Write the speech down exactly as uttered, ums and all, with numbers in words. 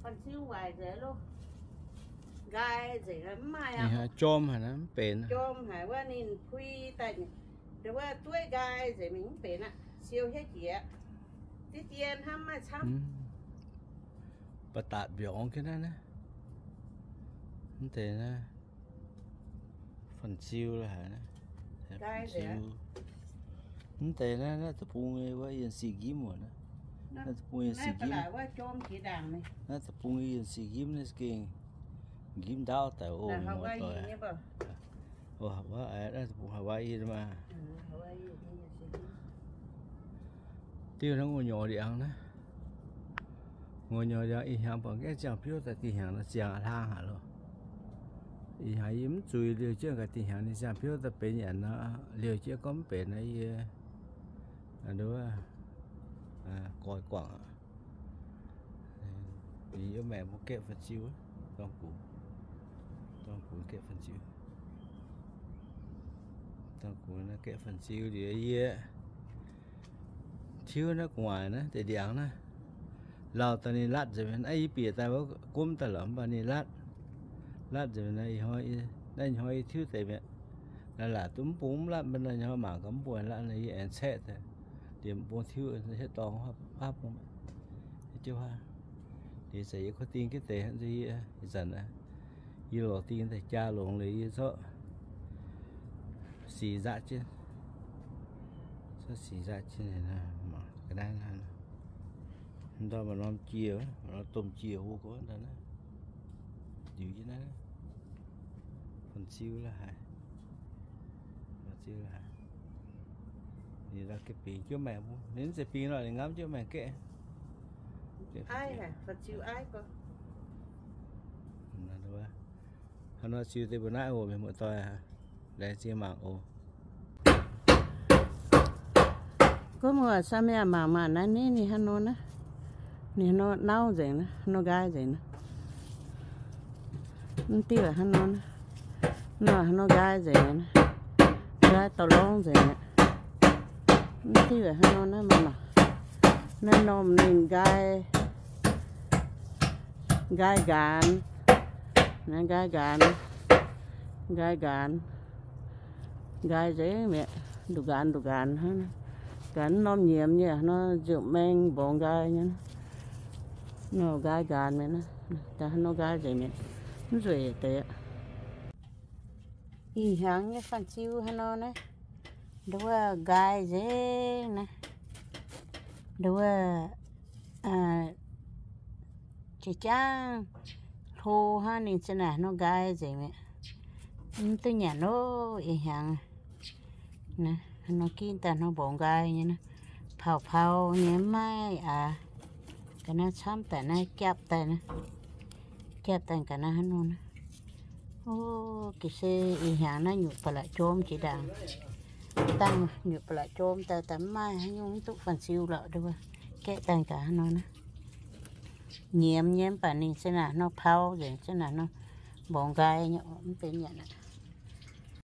phần siêu hoài dễ luôn gai dễ lắm mai à chôm hả nó bền chôm hảว่านี่คุยแต่เดี๋ยวว่าตัวกายจะมีเป็นอ่ะเชียวแค่เจี๊ยที่เจียนทำมาช้ำประตาดเบี่ยงขึ้นนะนี่แต่นะphần siêu là hả nó phần siêuนี่แต่นะน่าจะปูไงว่ายันสีกิ้มหมดนะน่าจะปูยันสีกิ้มว่าโจมขีด่างไหมน่าจะปูยันสีกิ้มนี่สกิงกิ้มดาวแต่โอ้หมดเลยโอ้ว่าไอ้น่าจะปูฮาวายมาtiêu nó ngồi nhỏ đi ăn đó ngồi nhỏ đi ăn ý hàng bằng cái chàng phiếu tại tiền hàng nó chàng thang hả luôn ý hàng yếm chui liều chưa cái tiền hàng này chàng phiếu tại bên nhà nó liều chưa có bên này à đúng à coi quảng thì yêu mẹ một kẹp phần chiếu con củ con củ kẹp phần chiếu con củ nó kẹp phần chiếu thì ấy chiếu nó ngoài nó để điện nó lào tao này lát rồi mình ấy bịa tao có cúm tao lắm và này lát lát rồi này hỏi đây hỏi thiếu tại mẹ là là túm bún lát bên này họ mà cắm buồn lát này ăn xe thì điểm buồn thiếu nó sẽ to pháp pháp không chưa ha thì sẽ có tiền cái tệ gì dần à như lò tiền thì cha lồng lấy số xì dạ chứ số xì dạ chứ này là mà cái đang là đó mà nó chia nó tôm chia vô có đó nó nhiều chứ nó phần siêu là hại phần siêu là hại thì là cái pin chứ mẹ mua đến sẽ pin rồi ngắm chứ mẹ kệ ai hả phần siêu ai cơ là đâu á nó siêu tới bữa nay rồi mình mỗi tôi à để chia mạng ồ có một sao mẹ mà mà nó nè nè hắn nó nè nè nó nấu gì nè nó gai gì nè nó tiêu là hắn nó nè nó nó gai gì nè gai tàu lông gì nè nó tiêu là hắn nó nè mà mà nó nôm mình gai gai gàn nè gai gàn gai gàn gai gì mẹ đủ gàn đủ gàn hết cái nó nhiễm nhỉ nó rượu men bồn gai nhá nó gai gàn mẹ nó ta nó gai gì mẹ nó rồi tệ ý hàng cái phần siêu hay nó nè đúng là gai gì nè đúng là à chị cha thô ha nên thế này nó gai gì mẹ tôi nhà nó ý hàng nè nó kín ta nó bồn gai như nó phao phao nhém mai à cái nó xăm tại nó kẹp tại nó kẹp tại cái nó hắn luôn ô cái xe ý hàng nó nhụp vào lại chôm chỉ đàng tăng nhụp vào lại chôm ta tắm mai hay nhung tụ phần siêu lợ đâu kẹp tại cả nó nó nhém nhém bản này xem là nó phao rồi xem là nó bồn gai nhọ tên nhận